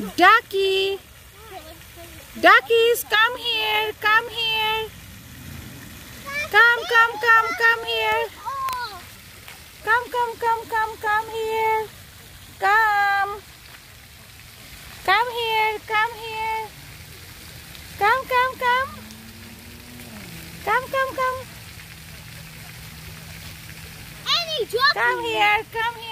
Ducky. Duckies, come here. Come here. Come here. Come here. Come. Come here. Come. Annie, drop Come me. here.